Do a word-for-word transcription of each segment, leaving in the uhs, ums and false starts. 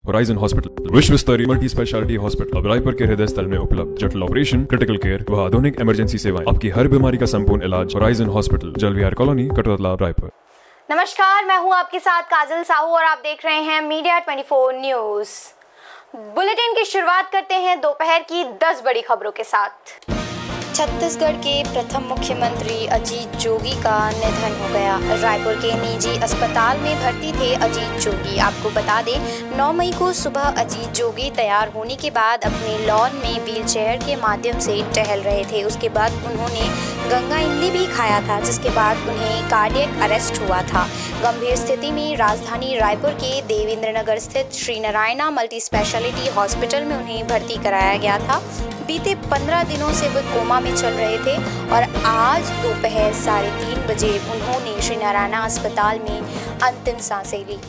Horizon hospital विश्व स्तरीय multi speciality hospital अब रायपुर के हृदय स्थल में उपलब्ध। जटिल ऑपरेशन, क्रिटिकल केयर व आधुनिक इमरजेंसी सेवाएं। आपकी हर बीमारी का संपूर्ण इलाज horizon hospital, Jalvihar colony, Katotala, Raipur. नमस्कार, मैं हूं आपके साथ काजल साहू और आप देख रहे हैं मीडिया चौबीस न्यूज। बुलेटिन की शुरुआत करते हैं दोपहर की दस बड़ी खबरों के साथ। छत्तीसगढ़ के प्रथम मुख्यमंत्री अजीत जोगी का निधन हो गया। रायपुर के निजी अस्पताल में भर्ती थे अजीत जोगी। आपको बता दें, नौ मई को सुबह अजीत जोगी तैयार होने के बाद अपने लॉन में व्हीलचेयर के माध्यम से टहल रहे थे। उसके बाद उन्होंने गंगा इमली भी खाया था, जिसके बाद उन्हें कार्डियक अरेस्ट हुआ था। गंभीर स्थिति में राजधानी रायपुर के देवेंद्र नगर स्थित Shri Narayana multi speciality hospital में उन्हें भर्ती कराया गया था। बीते पंद्रह दिनों से वो कोमा में चल रहे थे और आज दोपहर साढ़े तीन बजे उन्होंने श्री नारायणा अस्पताल में अंतिम सांसें ली।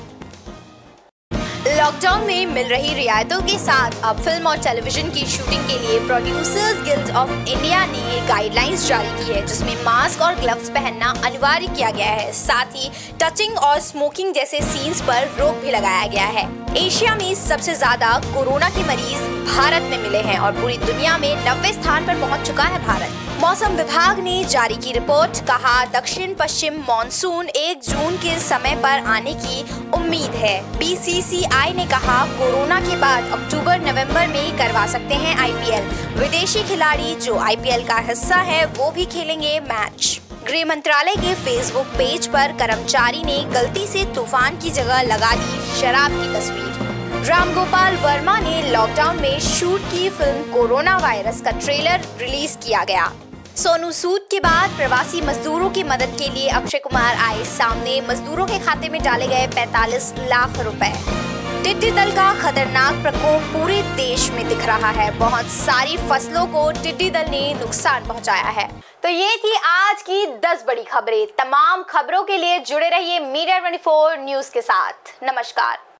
लॉकडाउन में मिल रही रियायतों के साथ अब फिल्म और टेलीविजन की शूटिंग के लिए प्रोड्यूसर्स गिल्ड ऑफ इंडिया ने गाइडलाइंस जारी की है, जिसमें मास्क और ग्लव्स पहनना अनिवार्य किया गया है। साथ ही टचिंग और स्मोकिंग जैसे सीन्स पर रोक भी लगाया गया है। एशिया में सबसे ज्यादा कोरोना के मरीज भारत में मिले हैं और पूरी दुनिया में नब्बे स्थान पर पहुंच चुका है भारत। मौसम विभाग ने जारी की रिपोर्ट, कहा दक्षिण पश्चिम मॉनसून एक जून के समय पर आने की उम्मीद है। बी सी सी आई ने कहा कोरोना के बाद अक्टूबर नवंबर में करवा सकते हैं आई पी एल। विदेशी खिलाड़ी जो आई पी एल का हिस्सा है वो भी खेलेंगे मैच। गृह मंत्रालय के फेसबुक पेज पर कर्मचारी ने गलती से तूफान की जगह लगा दी शराब की तस्वीर। रामगोपाल वर्मा ने लॉकडाउन में शूट की फिल्म कोरोना वायरस का ट्रेलर रिलीज किया गया। सोनू सूद के बाद प्रवासी मजदूरों की मदद के लिए अक्षय कुमार आए सामने। मजदूरों के खाते में डाले गए पैंतालीस लाख रुपए। टिड्डी दल का खतरनाक प्रकोप पूरे देश में दिख रहा है। बहुत सारी फसलों को टिड्डी दल ने नुकसान पहुंचाया है। तो ये थी आज की दस बड़ी खबरें। तमाम खबरों के लिए जुड़े रहिए मीडिया चौबीस न्यूज के साथ। नमस्कार।